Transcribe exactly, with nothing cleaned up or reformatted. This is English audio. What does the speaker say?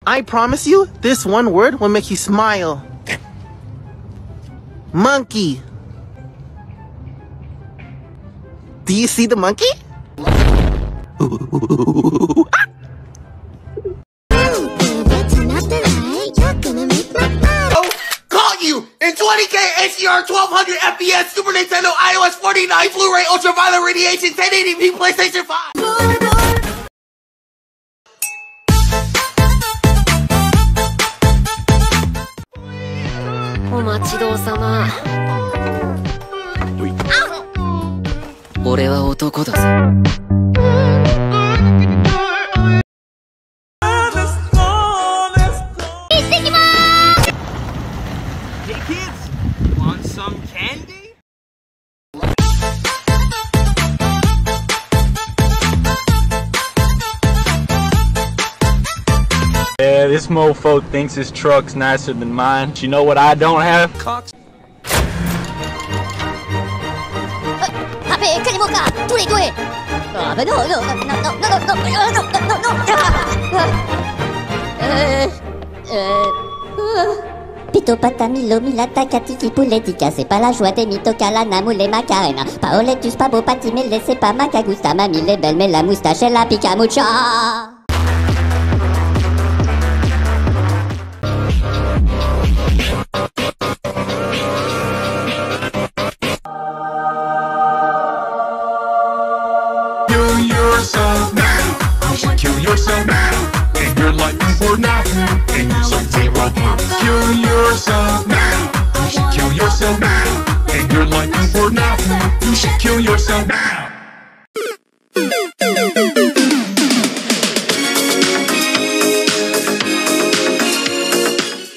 I promise you, this one word will make you smile. Monkey. Do you see the monkey? Oh, caught you! In twenty K H D R twelve hundred F P S Super Nintendo iOS forty-nine Blu-ray Ultraviolet Radiation ten eighty p PlayStation five! お待ちどうさま。俺は男だぞ。行ってきまーす。 Hey kids, want some candy? Yeah, this mofo thinks his truck's nicer than mine. You know what I don't have? Cox. アベカニモカトレトレ。あべのののののののののの。ええ。Pito patamilo milata katiki puletica, c'est pas la joie des mitocala namoule macarena. Paoletus pabo patimele, c'est pas ma cagusta, mamie les belles, mais la moustache et la picamucha. Kill yourself now. You should kill yourself now. And you're looking for nothing. And you're so zero pounds. Kill yourself now. You should kill yourself now. And you're looking for nothing. You should kill yourself now.